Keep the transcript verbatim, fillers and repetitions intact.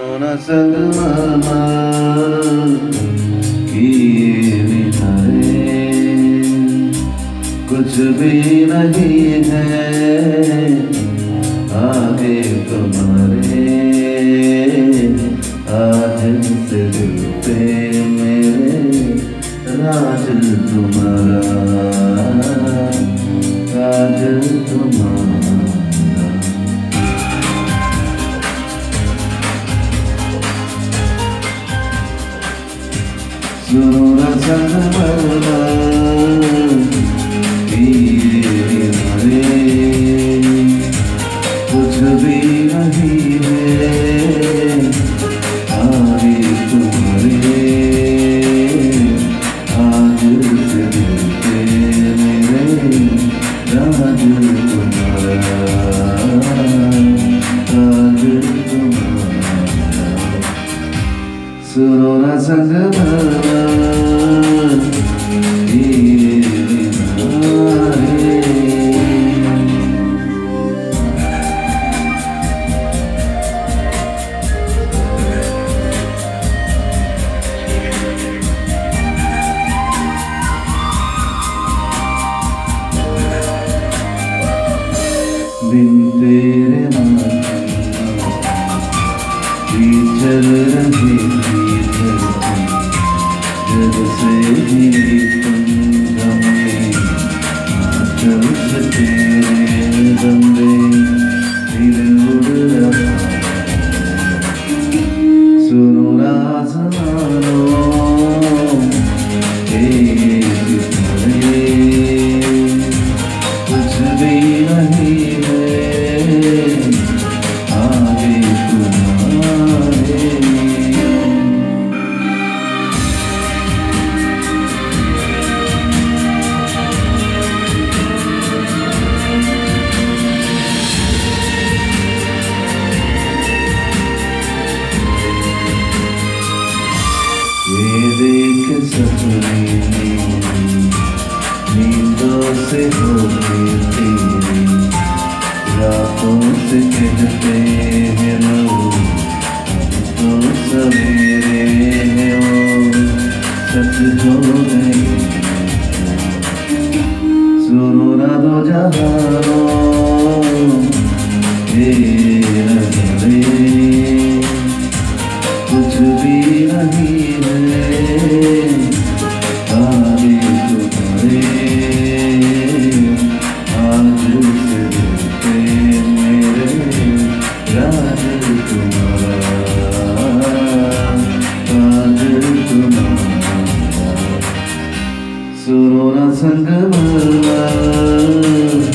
सुनो न संगमा किए बिना रे कुछ भी नहीं है आगे तुम्हारे। आज से दिल पे मेरे राज तुम्हारा, राज तुम्हारा। सुनो न संगमा किए बिना रे कुछ भी नहीं है आगे तुम्हारे। आज से दिल पे मेरे राज तुम्हारा, राज तुम्हारा। सुनो न संगमा किए बिना रे। बिन तेरे चल रही थी धरती, जब से ही तुम हमें आंचल से तेरे बंदे दिल उड़ रहा। सुनो न आसमानों के सितारे कुछ भी नहीं देख सपने नींदों से होती तेरी, रातों से कहते हैं लोग तो सवेरे हैं वो सच हो गई। सुनो न दो जहानों ये नज़ारे कुछ भी नहीं आगे तुम्हारे। आज से दिल पे मेरे राज तुम्हारा, राज तुम्हारा। सुनो न संगमा